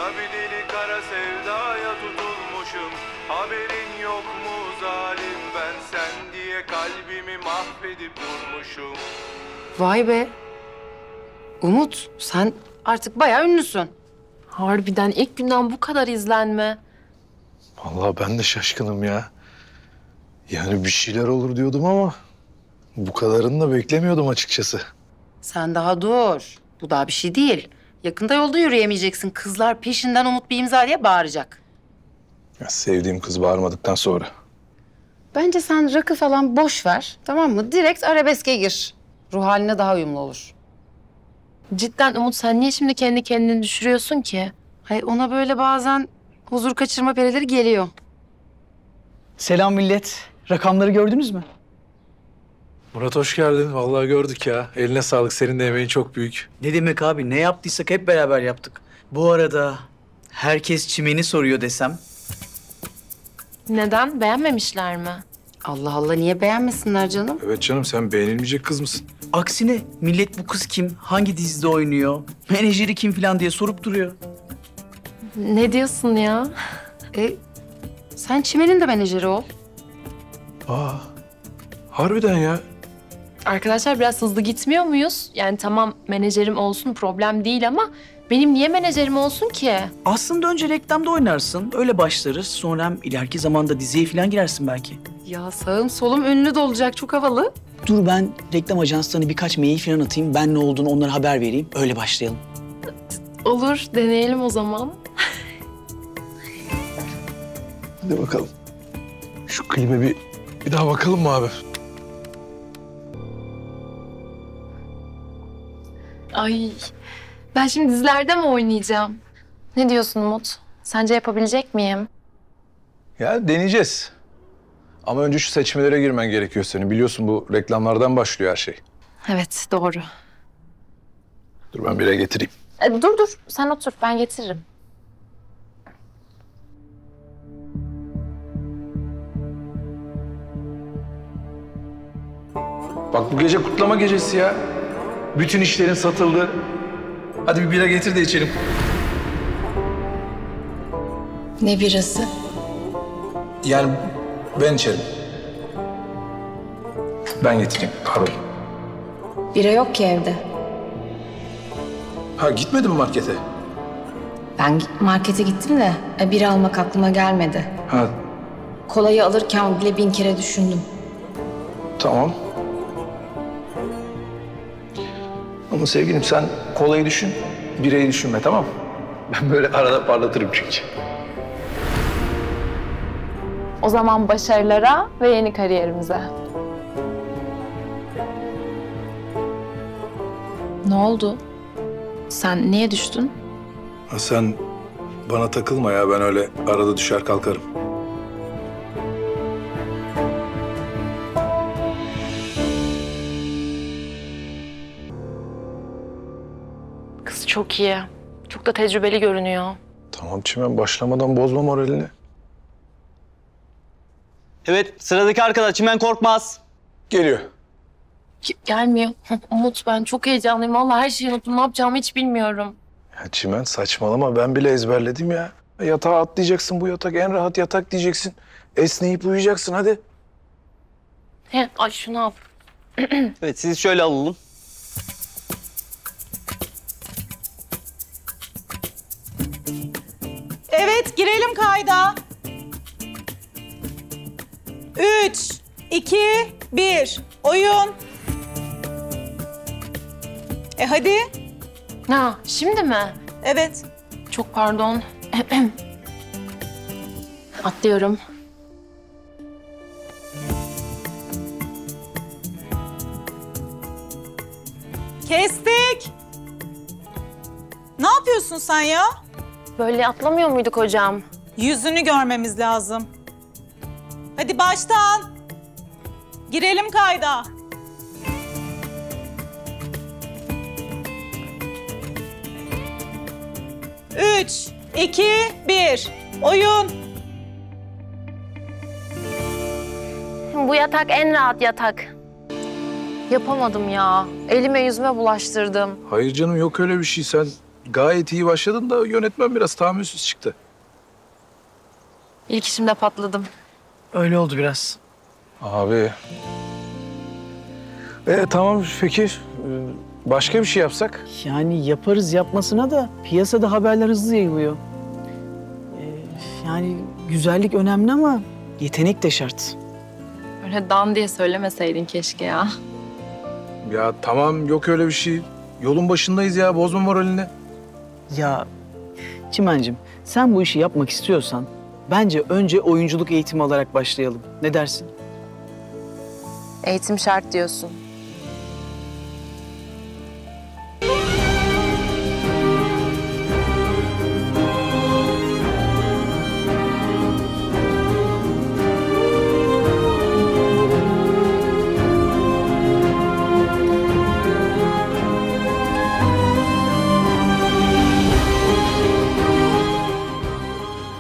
bir deli kara sevdaya tutulmuşum. Haberin yok mu zalim, ben sen diye kalbimi mahvedip durmuşum. Vay be. Umut, sen artık bayağı ünlüsün. Harbiden ilk günden bu kadar izlenme. Vallahi ben de şaşkınım ya. Yani bir şeyler olur diyordum ama bu kadarını da beklemiyordum açıkçası. Sen daha dur. Bu daha bir şey değil. Yakında yolda yürüyemeyeceksin. Kızlar peşinden Umut bir imza diye bağıracak. Ya sevdiğim kız bağırmadıktan sonra. Bence sen rakı falan boş ver, tamam mı? Direkt arabeske gir. Ruh haline daha uyumlu olur. Cidden Umut, sen niye şimdi kendi kendini düşürüyorsun ki? Hayır, ona böyle bazen huzur kaçırma perileri geliyor. Selam millet. Rakamları gördünüz mü? Murat hoş geldin. Vallahi gördük ya. Eline sağlık. Senin de emeğin çok büyük. Ne demek abi? Ne yaptıysak hep beraber yaptık. Bu arada herkes çimeni soruyor desem. Neden? Beğenmemişler mi? Allah Allah, niye beğenmesinler canım? Evet canım, sen beğenilmeyecek kız mısın? Aksine millet bu kız kim? Hangi dizide oynuyor? Menajeri kim falan diye sorup duruyor. Ne diyorsun ya? Sen Çimen'in de menajeri ol. Aa, harbiden ya. Arkadaşlar biraz hızlı gitmiyor muyuz? Yani tamam menajerim olsun problem değil ama benim niye menajerim olsun ki? Aslında önce reklamda oynarsın. Öyle başlarız. Sonra hem ileriki zamanda diziye falan girersin belki. Ya sağım solum ünlü de olacak, çok havalı. Dur ben reklam ajanslarına birkaç mail falan atayım. Ben ne olduğunu onlara haber vereyim. Öyle başlayalım. Olur, deneyelim o zaman. Hadi bakalım. Şu klibe bir daha bakalım mı abi? Ay, ben şimdi dizilerde mi oynayacağım? Ne diyorsun Umut? Sence yapabilecek miyim? Ya deneyeceğiz. Ama önce şu seçmelere girmen gerekiyor senin. Biliyorsun bu reklamlardan başlıyor her şey. Evet, doğru. Dur ben bire getireyim. Dur, sen otur, ben getiririm. Bak bu gece kutlama gecesi ya. Bütün işlerin satıldı. Hadi bir bira getir de içelim. Ne birası? Yani ben içerim. Ben getireyim, pardon. Bira yok ki evde. Ha gitmedin mi markete? Ben markete gittim de bira almak aklıma gelmedi. Ha Kolayı alırken bile 1000 kere düşündüm. tamam. Ama sevgilim sen kolayı düşün, birayı düşünme, tamam mı? Ben böyle arada parlatırım çünkü. O zaman başarılara ve yeni kariyerimize. Ne oldu? Sen niye düştün? Ha, sen bana takılma ya, ben öyle arada düşer kalkarım. Kız çok iyi. Çok da tecrübeli görünüyor. Tamam Çimen, başlamadan bozma moralini. Evet, sıradaki arkadaş Çimen Korkmaz. Geliyor. Gelmiyor. Umut, ben çok heyecanlıyım. Vallahi her şeyi unuttum. Ne yapacağımı hiç bilmiyorum. Ya Çimen saçmalama, ben bile ezberledim ya. Yatağa atlayacaksın, bu yatak en rahat yatak diyeceksin. Esneyip uyuyacaksın, hadi. Ay şunu al. Evet, sizi şöyle alalım. Evet, girelim kayda. 3, 2, 1. Oyun. Hadi. Ha, şimdi mi? Evet. Çok pardon. Atlıyorum. Kestik. Ne yapıyorsun sen ya? Böyle atlamıyor muyduk hocam? Yüzünü görmemiz lazım. Hadi baştan. Girelim kayda. Üç, iki, bir. Oyun. Bu yatak en rahat yatak. Yapamadım ya. Elime yüzüme bulaştırdım. Hayır canım, yok öyle bir şey. Sen gayet iyi başladın da yönetmen biraz tahammülsüz çıktı. İlk işimde patladım. Öyle oldu biraz. Abi. Tamam peki. Başka bir şey yapsak? Yani yaparız yapmasına da piyasada haberler hızlı yayılıyor. Yani güzellik önemli ama yetenek de şart. Öyle dan diye söylemeseydin keşke ya. Ya tamam yok öyle bir şey. Yolun başındayız ya bozma moralini. Ya Çimen'cim sen bu işi yapmak istiyorsan bence önce oyunculuk eğitimi alarak başlayalım. Ne dersin? Eğitim şart diyorsun.